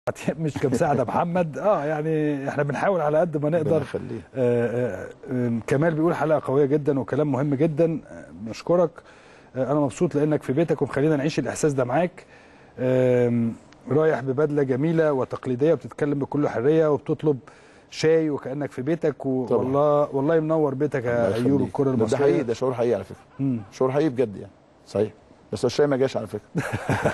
مش كمساعده محمد. يعني احنا بنحاول على قد ما نقدر. كمال بيقول حلقه قويه جدا وكلام مهم جدا. نشكرك. انا مبسوط لانك في بيتك ومخلينا نعيش الاحساس ده معاك. رايح ببدله جميله وتقليديه وبتتكلم بكل حريه وبتطلب شاي وكانك في بيتك والله منور بيتك يا ايوب. الكره المصريه ده حقيقي، ده شعور حقيقي على فكره. شعور حقيقي بجد يعني. صحيح. بس الشاي ما جاش على فكره.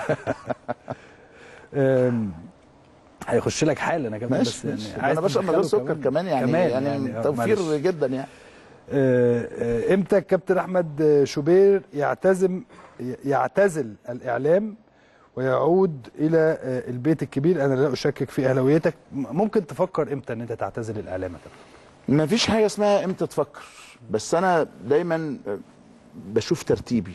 هيخش لك حالا يا كابتن. بس يعني عايز انا بشرب من غير سكر كمان يعني توفير جدا يعني. امتى الكابتن احمد شوبير يعتزل الاعلام ويعود الى البيت الكبير؟ انا لا اشكك في اهلاويتك. ممكن تفكر امتى ان انت تعتزل الاعلام يا كابتن؟ ما فيش حاجه اسمها امتى تفكر، بس انا دايما بشوف ترتيبي،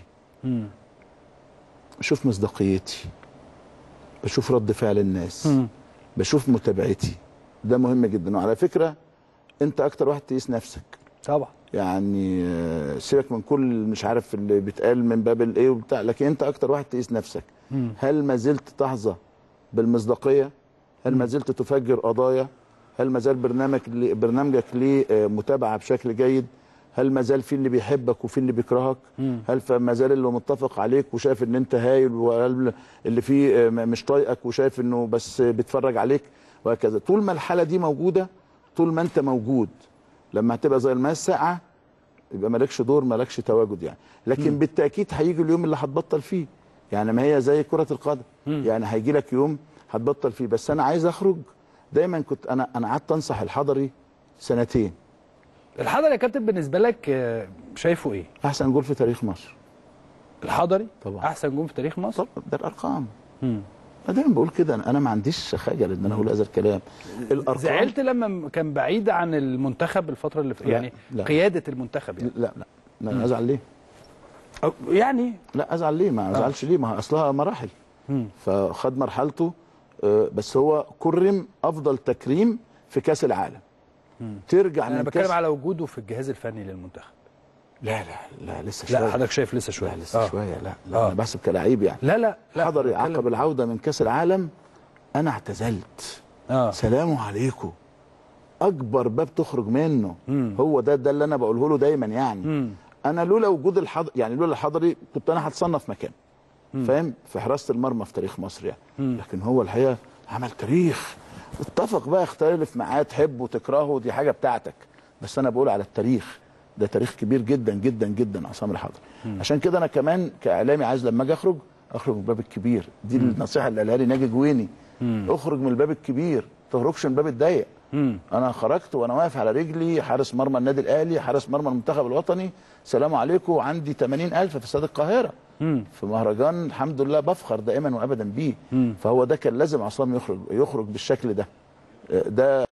بشوف مصداقيتي، بشوف رد فعل الناس، بشوف متابعتي. ده مهم جدا. وعلى فكره انت اكتر واحد تقيس نفسك طبعا. يعني سيبك من كل مش عارف اللي بيتقال من باب الايه وبتاع، لكن انت اكتر واحد تقيس نفسك. هل ما زلت تحظى بالمصداقيه؟ هل ما زلت تفجر قضايا؟ هل ما زال برنامجك ليه متابعه بشكل جيد؟ هل ما زال في اللي بيحبك وفي اللي بيكرهك؟ هل ما زال اللي متفق عليك وشايف ان انت هايل، وهل اللي فيه مش طايقك وشايف انه بس بيتفرج عليك؟ وهكذا. طول ما الحاله دي موجوده، طول ما انت موجود، لما هتبقى زي الماء الساقعه يبقى مالكش دور، مالكش تواجد يعني. لكن بالتاكيد هيجي اليوم اللي هتبطل فيه. يعني ما هي زي كره القدم، يعني هيجي لك يوم هتبطل فيه. بس انا عايز اخرج. دايما كنت انا قعدت انصح الحضري سنتين. الحضري يا كابتن بالنسبه لك شايفه ايه؟ احسن جول في تاريخ مصر. الحضري طبعا احسن جول في تاريخ مصر؟ طبعا. ده الارقام. انا دايما بقول كده. انا ما عنديش خجل ان انا اقول هذا الكلام. الارقام. زعلت لما كان بعيد عن المنتخب الفتره اللي يعني لا. قياده المنتخب يعني. لا ازعل ليه؟ يعني لا ازعل ليه؟ ما ازعلش ليه؟ ما اصلها مراحل. فخد مرحلته. بس هو كرم افضل تكريم في كاس العالم. ترجع انا بتكلم على وجوده في الجهاز الفني للمنتخب. لا لسه شويه. لا حضرتك شايف لسه شويه؟ لا لسه شويه. لا انا بحسب كلاعب يعني. لا حضري عقب العوده من كاس العالم انا اعتزلت. سلام عليكم. اكبر باب تخرج منه. هو ده اللي انا بقوله له دايما يعني. انا لولا وجود الحضري، يعني لولا الحضري كنت انا هتصنف مكان فاهم في حراسه المرمى في تاريخ مصر يعني. لكن هو الحقيقه عمل تاريخ. اتفق بقى اختلف معاه، تحبه تكرهه دي حاجه بتاعتك، بس انا بقول على التاريخ. ده تاريخ كبير جدا جدا جدا عصام الحضري. عشان كده انا كمان كاعلامي عايز لما اجي اخرج من الباب الكبير. دي النصيحه اللي قالها لي ناجي جويني. اخرج من الباب الكبير، ما تخرجش من الباب الضيق. انا خرجت وانا واقف على رجلي، حارس مرمى النادي الاهلي، حارس مرمى المنتخب الوطني، سلام عليكم، عندي 80,000 في استاد القاهره. في مهرجان الحمد لله بفخر دائما وابدا بيه. فهو ده كان لازم عصام يخرج بالشكل ده.